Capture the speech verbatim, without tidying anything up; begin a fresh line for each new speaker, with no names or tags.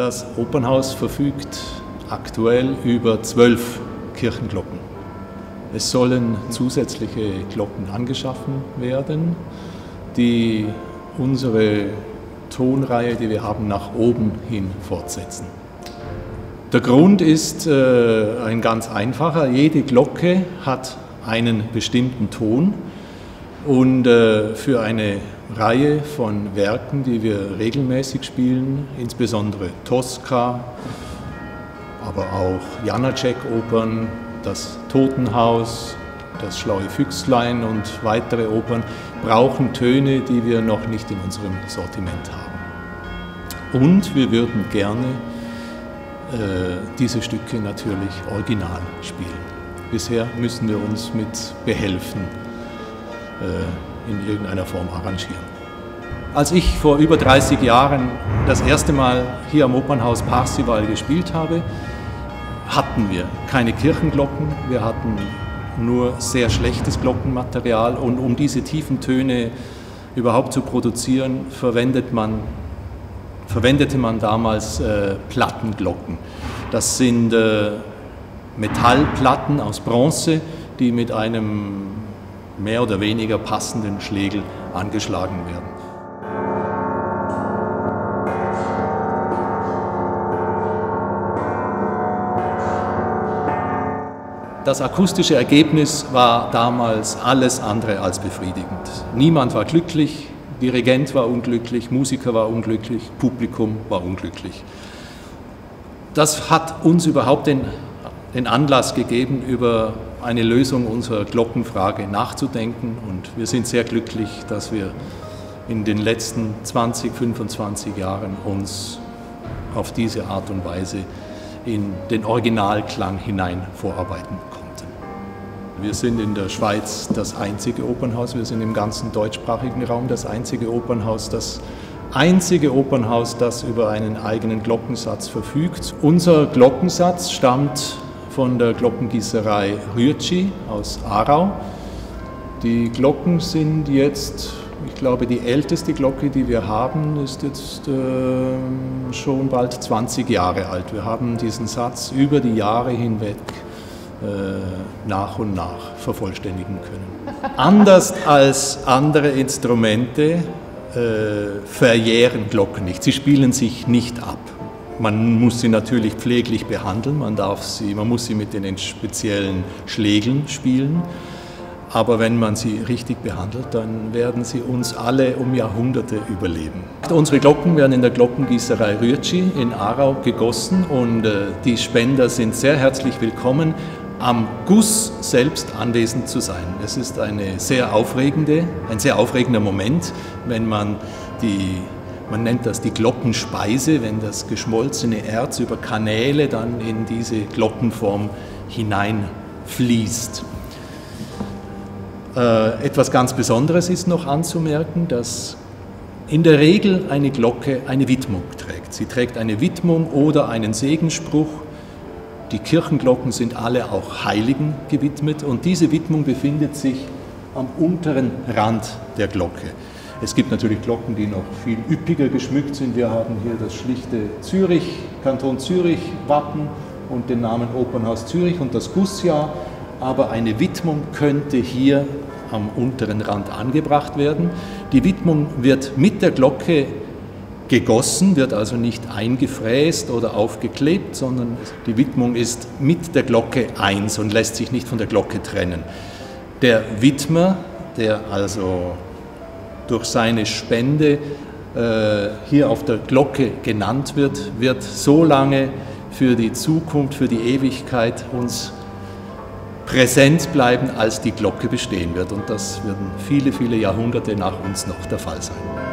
Das Opernhaus verfügt aktuell über zwölf Kirchenglocken. Es sollen zusätzliche Glocken angeschaffen werden, die unsere Tonreihe, die wir haben, nach oben hin fortsetzen. Der Grund ist äh, ein ganz einfacher. Jede Glocke hat einen bestimmten Ton und äh, für eine Reihe von Werken, die wir regelmäßig spielen, insbesondere Tosca, aber auch Janáček-Opern, das Totenhaus, das Schlaue Füchslein und weitere Opern, brauchen Töne, die wir noch nicht in unserem Sortiment haben. Und wir würden gerne äh, diese Stücke natürlich original spielen. Bisher müssen wir uns mit Behelfen äh, in irgendeiner Form arrangieren. Als ich vor über dreißig Jahren das erste Mal hier am Opernhaus Parzival gespielt habe, hatten wir keine Kirchenglocken, wir hatten nur sehr schlechtes Glockenmaterial, und um diese tiefen Töne überhaupt zu produzieren, verwendet man, verwendete man damals äh, Plattenglocken. Das sind äh, Metallplatten aus Bronze, die mit einem mehr oder weniger passenden Schlegel angeschlagen werden. Das akustische Ergebnis war damals alles andere als befriedigend. Niemand war glücklich, Dirigent war unglücklich, Musiker war unglücklich, Publikum war unglücklich. Das hat uns überhaupt den, den Anlass gegeben, über eine Lösung unserer Glockenfrage nachzudenken, und wir sind sehr glücklich, dass wir in den letzten zwanzig, fünfundzwanzig Jahren uns auf diese Art und Weise in den Originalklang hinein vorarbeiten konnten. Wir sind in der Schweiz das einzige Opernhaus, wir sind im ganzen deutschsprachigen Raum das einzige Opernhaus, das einzige Opernhaus, das über einen eigenen Glockensatz verfügt. Unser Glockensatz stammt von der Glockengießerei Rüeggi aus Aarau. Die Glocken sind jetzt, ich glaube, die älteste Glocke, die wir haben, ist jetzt äh, schon bald zwanzig Jahre alt. Wir haben diesen Satz über die Jahre hinweg äh, nach und nach vervollständigen können. Anders als andere Instrumente äh, verjähren Glocken nicht. Sie spielen sich nicht ab. Man muss sie natürlich pfleglich behandeln, man, darf sie, man muss sie mit den speziellen Schlägeln spielen. Aber wenn man sie richtig behandelt, dann werden sie uns alle um Jahrhunderte überleben. Unsere Glocken werden in der Glockengießerei Rüeggi in Aarau gegossen, und äh, die Spender sind sehr herzlich willkommen, am Guss selbst anwesend zu sein. Es ist eine sehr aufregende, ein sehr aufregender Moment, wenn man die, man nennt das die Glockenspeise, wenn das geschmolzene Erz über Kanäle dann in diese Glockenform hineinfließt. Äh, etwas ganz Besonderes ist noch anzumerken, dass in der Regel eine Glocke eine Widmung trägt. Sie trägt eine Widmung oder einen Segensspruch. Die Kirchenglocken sind alle auch Heiligen gewidmet, und diese Widmung befindet sich am unteren Rand der Glocke. Es gibt natürlich Glocken, die noch viel üppiger geschmückt sind. Wir haben hier das schlichte Zürich, Kanton Zürich Wappen und den Namen Opernhaus Zürich und das Gussjahr. Aber eine Widmung könnte hier am unteren Rand angebracht werden. Die Widmung wird mit der Glocke gegossen, wird also nicht eingefräst oder aufgeklebt, sondern die Widmung ist mit der Glocke eins und lässt sich nicht von der Glocke trennen. Der Widmer, der also durch seine Spende äh, hier auf der Glocke genannt wird, wird so lange für die Zukunft, für die Ewigkeit uns präsent bleiben, als die Glocke bestehen wird. Und das werden viele, viele Jahrhunderte nach uns noch der Fall sein.